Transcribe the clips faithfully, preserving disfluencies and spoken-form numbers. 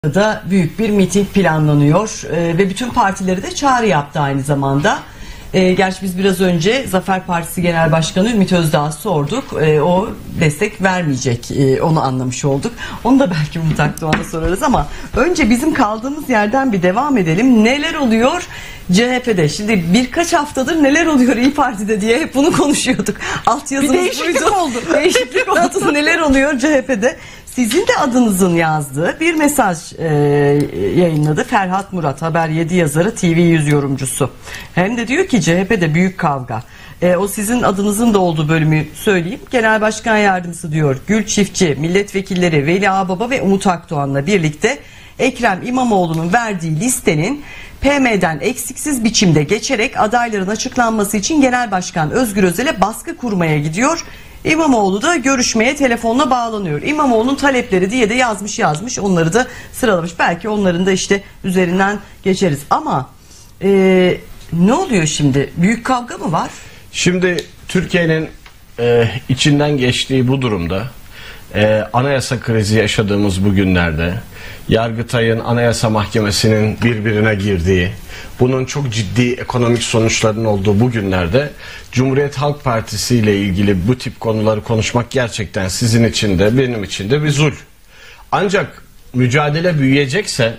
da büyük bir miting planlanıyor ee, ve bütün partileri de çağrı yaptı aynı zamanda. Ee, gerçi biz biraz önce Zafer Partisi Genel Başkanı Ümit Özdağ'a sorduk. Ee, o destek vermeyecek, ee, onu anlamış olduk. Onu da belki Umut Akdoğan'a sorarız ama önce bizim kaldığımız yerden bir devam edelim. Neler oluyor C H P'de? Şimdi birkaç haftadır neler oluyor İYİ Parti'de diye hep bunu konuşuyorduk. Alt yazımız bir değişiklik buydu. oldu. Değişiklik oldu. Neler oluyor C H P'de? Sizin de adınızın yazdığı bir mesaj e, yayınladı Ferhat Murat, Haber yedi yazarı, T V yüz yorumcusu. Hem de diyor ki C H P'de büyük kavga. E, o sizin adınızın da olduğu bölümü söyleyeyim. Genel Başkan Yardımcısı diyor Gül Çiftçi, milletvekilleri Veli Ağbaba ve Umut Akdoğan'la birlikte Ekrem İmamoğlu'nun verdiği listenin P M'den eksiksiz biçimde geçerek adayların açıklanması için Genel Başkan Özgür Özel'e baskı kurmaya gidiyor. İmamoğlu da görüşmeye telefonla bağlanıyor. İmamoğlu'nun talepleri diye de yazmış yazmış onları da sıralamış. Belki onların da işte üzerinden geçeriz. Ama e, ne oluyor şimdi? Büyük kavga mı var? Şimdi Türkiye'nin e, içinden geçtiği bu durumda e, anayasa krizi yaşadığımız bu günlerde Yargıtay'ın Anayasa Mahkemesi'nin birbirine girdiği, bunun çok ciddi ekonomik sonuçlarının olduğu bu günlerde Cumhuriyet Halk Partisi ile ilgili bu tip konuları konuşmak gerçekten sizin için de benim için de bir zul. Ancak mücadele büyüyecekse,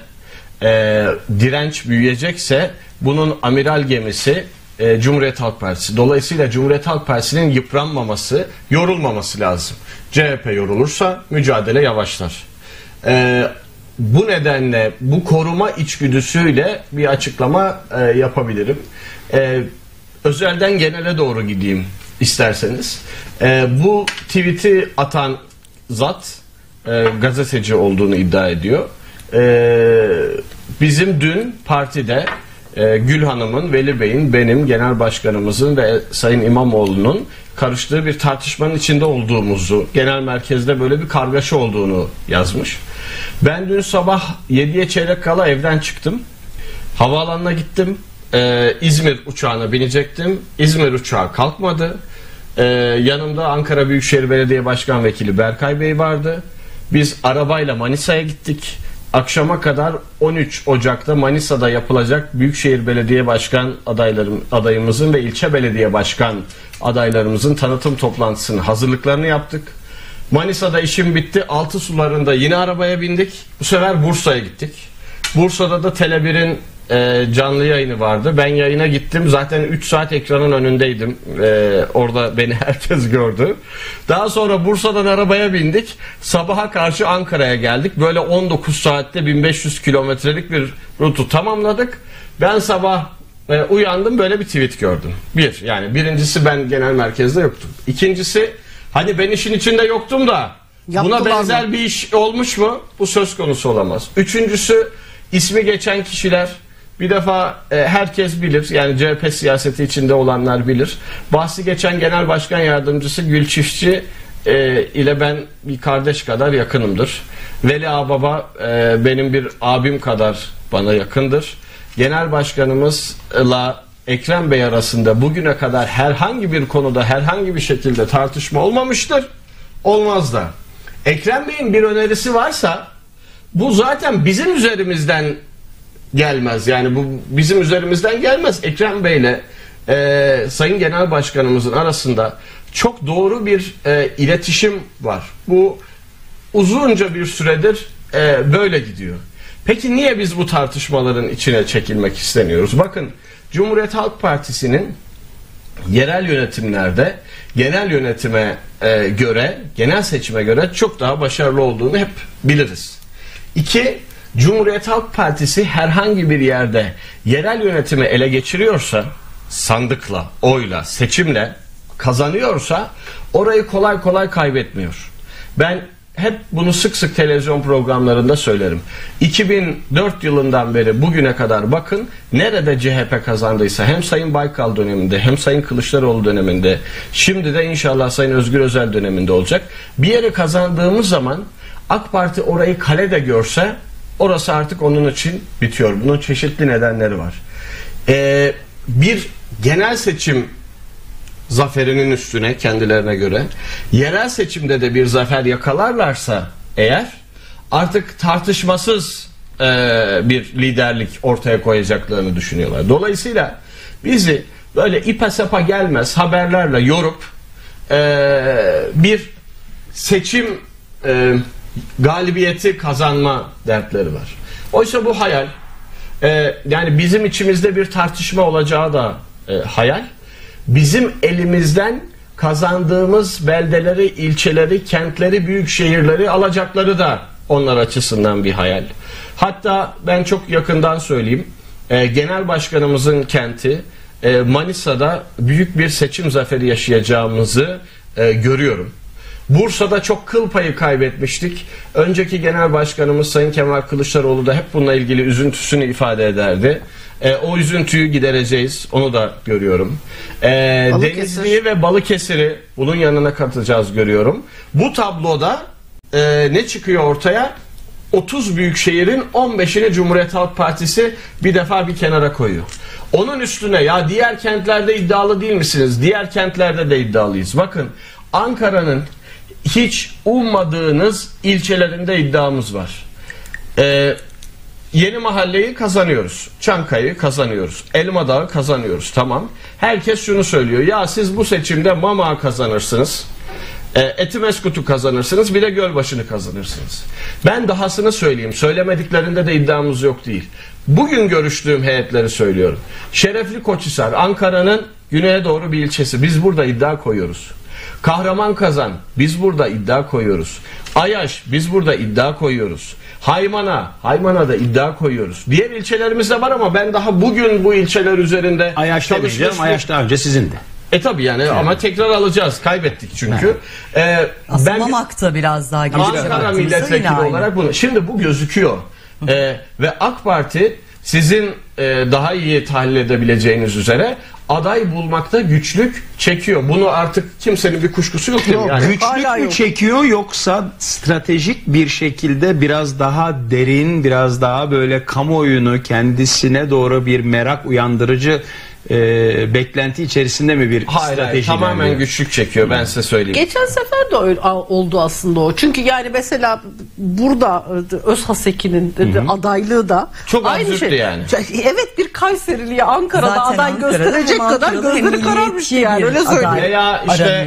e, direnç büyüyecekse bunun amiral gemisi e, Cumhuriyet Halk Partisi. Dolayısıyla Cumhuriyet Halk Partisi'nin yıpranmaması, yorulmaması lazım. C H P yorulursa mücadele yavaşlar. E, Bu nedenle bu koruma içgüdüsüyle bir açıklama e, yapabilirim. E, özelden genele doğru gideyim isterseniz. E, bu tweet'i atan zat e, gazeteci olduğunu iddia ediyor. E, bizim dün partide e, Gül Hanım'ın, Veli Bey'in, benim, Genel Başkanımızın ve Sayın İmamoğlu'nun karıştığı bir tartışmanın içinde olduğumuzu, genel merkezde böyle bir kargaşa olduğunu yazmış. Ben dün sabah yediye çeyrek kala evden çıktım. Havaalanına gittim. Ee, İzmir uçağına binecektim. İzmir uçağı kalkmadı. Ee, yanımda Ankara Büyükşehir Belediye Başkan Vekili Berkay Bey vardı. Biz arabayla Manisa'ya gittik. Akşama kadar on üç Ocak'ta Manisa'da yapılacak Büyükşehir Belediye Başkan adaylarım, adayımızın ve ilçe belediye başkan adaylarımızın tanıtım toplantısının hazırlıklarını yaptık. Manisa'da işim bitti. Altı sularında yine arabaya bindik. Bu sefer Bursa'ya gittik. Bursa'da da Tele bir'in e, canlı yayını vardı. Ben yayına gittim. Zaten üç saat ekranın önündeydim. E, orada beni herkes gördü. Daha sonra Bursa'dan arabaya bindik. Sabaha karşı Ankara'ya geldik. Böyle on dokuz saatte bin beş yüz kilometrelik bir rutu tamamladık. Ben sabah e, uyandım, böyle bir tweet gördüm. Bir, yani birincisi ben genel merkezde yoktum. İkincisi, hani ben işin içinde yoktum da Yaptılar buna benzer mı? bir iş olmuş mu? Bu söz konusu olamaz. Üçüncüsü, ismi geçen kişiler bir defa e, herkes bilir, yani C H P siyaseti içinde olanlar bilir. Bahsi geçen Genel Başkan Yardımcısı Gül Çiftçi e, ile ben bir kardeş kadar yakınımdır. Veli Ağbaba e, benim bir abim kadar bana yakındır. Genel Başkanımızla Ekrem Bey arasında bugüne kadar herhangi bir konuda herhangi bir şekilde tartışma olmamıştır. Olmaz da. Ekrem Bey'in bir önerisi varsa bu zaten bizim üzerimizden gelmez. Yani bu bizim üzerimizden gelmez. Ekrem Bey'le e, Sayın Genel Başkanımızın arasında çok doğru bir e, iletişim var. Bu uzunca bir süredir e, böyle gidiyor. Peki niye biz bu tartışmaların içine çekilmek istemiyoruz? Bakın, Cumhuriyet Halk Partisi'nin yerel yönetimlerde genel yönetime e, göre, genel seçime göre çok daha başarılı olduğunu hep biliriz. İki, Cumhuriyet Halk Partisi herhangi bir yerde yerel yönetimi ele geçiriyorsa, sandıkla, oyla, seçimle kazanıyorsa orayı kolay kolay kaybetmiyor. Ben hep bunu sık sık televizyon programlarında söylerim. iki bin dört yılından beri bugüne kadar bakın, nerede C H P kazandıysa, hem Sayın Baykal döneminde hem Sayın Kılıçdaroğlu döneminde, şimdi de inşallah Sayın Özgür Özel döneminde olacak. Bir yere kazandığımız zaman AK Parti orayı kale de görse orası artık onun için bitiyor. Bunun çeşitli nedenleri var. Ee, bir genel seçim zaferinin üstüne kendilerine göre yerel seçimde de bir zafer yakalarlarsa eğer, artık tartışmasız e, bir liderlik ortaya koyacaklarını düşünüyorlar. Dolayısıyla bizi böyle ipe sapa gelmez haberlerle yorup e, bir seçim e, galibiyeti kazanma dertleri var. Oysa bu hayal. E, yani bizim içimizde bir tartışma olacağı da e, hayal. Bizim elimizden kazandığımız beldeleri, ilçeleri, kentleri, büyük şehirleri alacakları da onlar açısından bir hayal. Hatta ben çok yakından söyleyeyim, e, Genel Başkanımızın kenti e, Manisa'da büyük bir seçim zaferi yaşayacağımızı e, görüyorum. Bursa'da çok kıl payı kaybetmiştik. Önceki Genel Başkanımız Sayın Kemal Kılıçdaroğlu da hep bununla ilgili üzüntüsünü ifade ederdi. E, o üzüntüyü gidereceğiz. Onu da görüyorum. E, Denizli'yi ve Balıkesir'i bunun yanına katacağız görüyorum. Bu tabloda e, ne çıkıyor ortaya? otuz büyük şehrin on beşini Cumhuriyet Halk Partisi bir defa bir kenara koyuyor. Onun üstüne ya diğer kentlerde iddialı değil misiniz? Diğer kentlerde de iddialıyız. Bakın Ankara'nın hiç ummadığınız ilçelerinde iddiamız var. Ee, Yeni Mahalleyi kazanıyoruz. Çankaya'yı kazanıyoruz. Elmadağ'ı kazanıyoruz. Tamam. Herkes şunu söylüyor. Ya siz bu seçimde Mamak'ı kazanırsınız. E, Etimeskut'u kazanırsınız. Bir de Gölbaşı'nı kazanırsınız. Ben dahasını söyleyeyim. Söylemediklerinde de iddiamız yok değil. Bugün görüştüğüm heyetleri söylüyorum. Şerefli Koçhisar, Ankara'nın güneye doğru bir ilçesi. Biz burada iddia koyuyoruz. Kahramanmaraş, biz burada iddia koyuyoruz. Ayaş, biz burada iddia koyuyoruz. Haymana, Haymana'da iddia koyuyoruz. Diğer ilçelerimiz de var ama ben daha bugün bu ilçeler üzerinde Ayaş demeyeceğim. Ayaş daha önce sizindi. E tabi yani evet. Ama tekrar alacağız. Kaybettik çünkü. Evet. Ee, ben Mamak'ta biraz daha Ankara milletvekili olarak bunu. Şimdi bu gözüküyor. ee, ve AK Parti sizin e, daha iyi tahlil edebileceğiniz üzere aday bulmakta güçlük çekiyor. Bunu artık kimsenin bir kuşkusu yok. Yok, yani. güçlük mü çekiyor yoksa stratejik bir şekilde biraz daha derin, biraz daha böyle kamuoyunu kendisine doğru bir merak uyandırıcı e, beklenti içerisinde mi bir hayır, strateji? Hayır, tamamen ilerliyor? Güçlük çekiyor, ben size söyleyeyim. Geçen sefer de öyle oldu aslında o. Çünkü yani mesela burada Özhaseki'nin adaylığı da çok aynı absürttü şey. yani. Evet, bir Kayserili'ye Ankara'da zaten aday Ankara'da gösterecek kadar gözleri kararmıştı yani, öyle söyleyeyim. Veya işte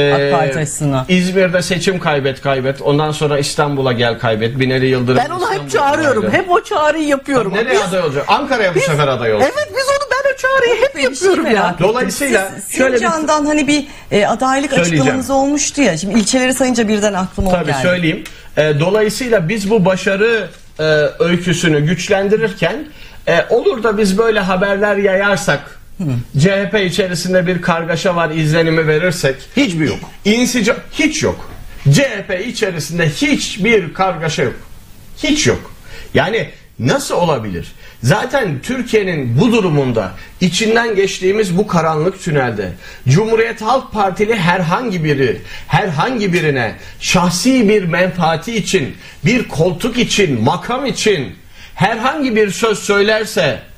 e, İzmir'de seçim kaybet kaybet, ondan sonra İstanbul'a gel kaybet, Binali Yıldırım. Ben onu hep çağırıyorum, kaybet. Hep o çağrıyı yapıyorum. Nereye biz, aday olacak? Ankara'ya bu biz, sefer aday olacak. Evet, biz onu ben o çağrıyı hep, hep yapıyorum şey ya. Dolayısıyla siz, şöyle Sincan'dan bir, hani bir e, adaylık açıklamanız olmuştu ya. Şimdi ilçeleri sayınca birden aklıma Tabii o geldi. Tabii söyleyeyim. E, dolayısıyla biz bu başarı e, öyküsünü güçlendirirken e, olur da biz böyle haberler yayarsak, Hı. C H P içerisinde bir kargaşa var izlenimi verirsek, hiç mi yok? İnsica hiç yok. C H P içerisinde hiçbir kargaşa yok. Hiç yok. Yani nasıl olabilir? Zaten Türkiye'nin bu durumunda, içinden geçtiğimiz bu karanlık tünelde Cumhuriyet Halk Partili herhangi biri, herhangi birine şahsi bir menfaati için, bir koltuk için, makam için herhangi bir söz söylerse